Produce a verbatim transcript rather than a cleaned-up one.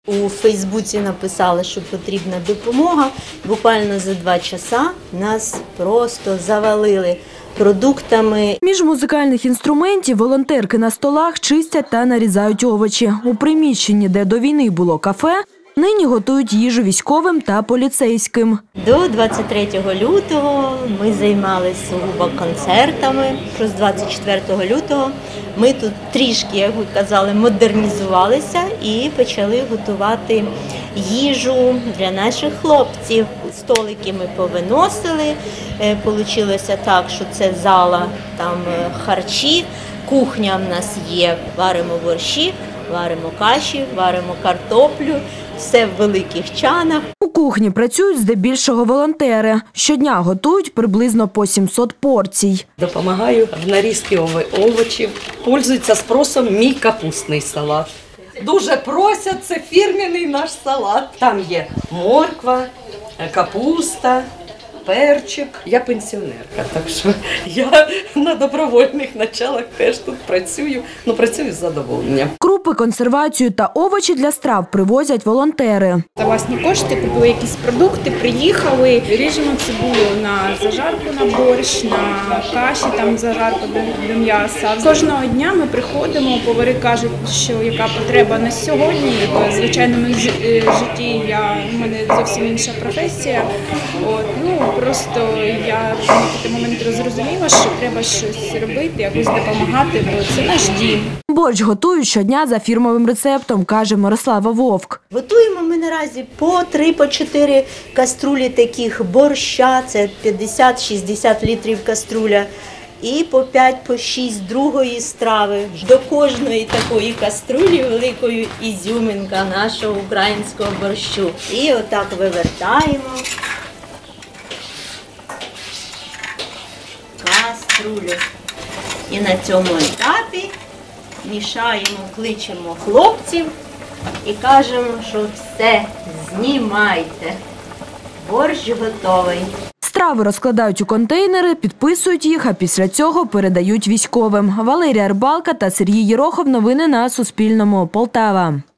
У Фейсбуці написали, що потрібна допомога. Буквально за два часа нас просто завалили продуктами. Між музикальних інструментів волонтерки на столах чистять та нарізають овочі. У приміщенні, де до війни було кафе, нині готують їжу військовим та поліцейським. До двадцять третього лютого ми займалися сугубо концертами. З двадцять четвертого лютого ми тут трішки, як ви казали, модернізувалися і почали готувати їжу для наших хлопців. Столики ми повиносили. Получилося так, що це зала, там харчі, кухня в нас є, варимо борщі, варимо каші, варимо картоплю, все в великих чанах. У кухні працюють здебільшого волонтери. Щодня готують приблизно по сімсот порцій. Допомагаю в нарізці овочів. Пользується спросом мій капустний салат. Дуже просять, це фірменний наш салат. Там є морква, капуста, перчик. Я пенсіонерка, так що я на добровольних началах теж тут працюю, ну працюю з задоволенням. Крупи, консервацію та овочі для страв привозять волонтери. За власні кошти купили якісь продукти, приїхали, ріжемо цибулю на зажарку на борщ, на каші, там зажарку до, до м'яса. Кожного дня ми приходимо, повари кажуть, що яка потреба на сьогодні. В звичайному житті я, в мене зовсім інша професія. От, ну, просто я в той момент зрозуміла, що треба щось робити, якось допомагати, бо це наш дім. Борщ готують щодня за фірмовим рецептом, каже Мирослава Вовк. Готуємо ми наразі по три, по чотири каструлі таких борща, це п'ятдесят-шістдесят літрів каструля, і по п'ять, по шість другої страви. До кожної такої каструлі великою ізюминка нашого українського борщу. І отак вивертаємо каструлю. І на цьому етапі мішаємо, кличемо хлопців і кажемо, що все, знімайте. Борщ готовий. Страви розкладають у контейнери, підписують їх, а після цього передають військовим. Валерія Рибалка та Сергій Єрохов. Новини на Суспільному. Полтава.